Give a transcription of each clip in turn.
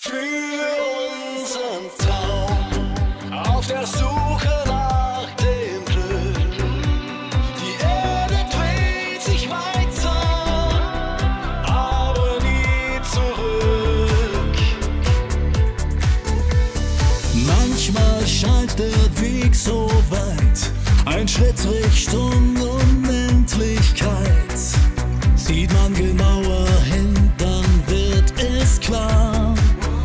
für unseren Traum, auf der Suche nach dem Glück. Die Erde dreht sich weiter, aber nie zurück. Manchmal scheint der Weg so weit, ein Schritt Richtung Unendlichkeit. Sieht man genauer hin, dann wird es klar.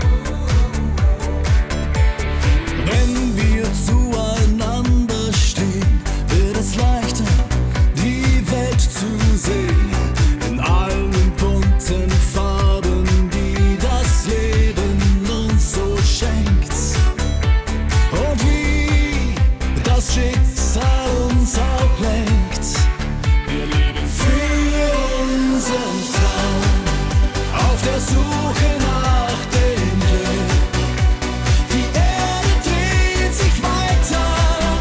Wenn wir zueinander stehen, wird es leichter, die Welt zu sehen. In allen bunten Farben, die das Leben uns so schenkt. Und wie das Schicksal uns auch lenkt. Wir leben für unseren Traum, auf der Suche nach dem Glück. Die Erde dreht sich weiter,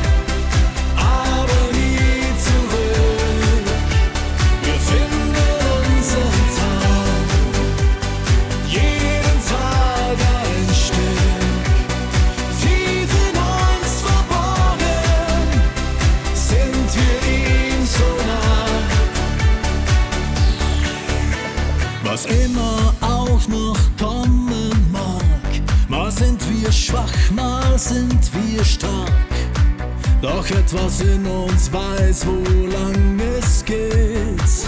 aber nie zurück. Wir finden unseren Traum, jeden Tag ein Stück. Tief in uns verborgen sind wir ihm so nah. Was immer auch noch kommen mag, mal sind wir schwach, mal sind wir stark. Doch etwas in uns weiß, wo lang es geht.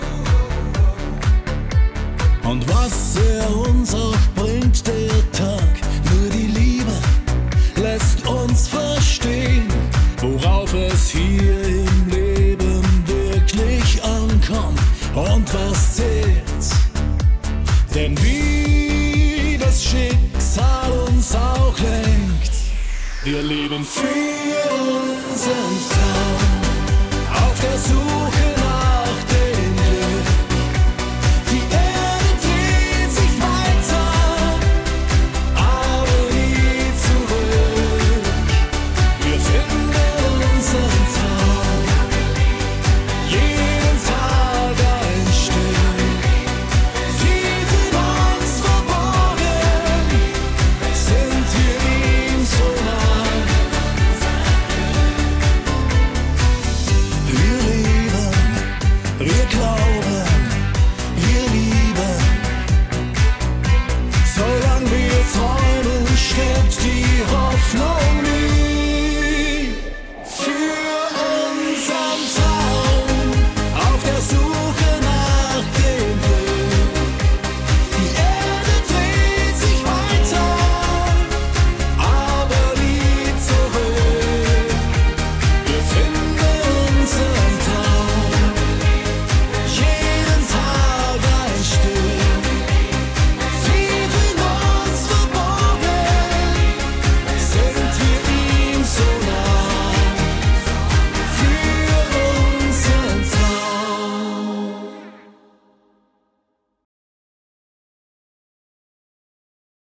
Und was er uns auch bringt, der Tag, nur die Liebe lässt uns verstehen, worauf es hier im Leben wirklich ankommt und was zählt. Denn wie das Schicksal uns auch lenkt, wir leben für unseren Traum, auf der Suche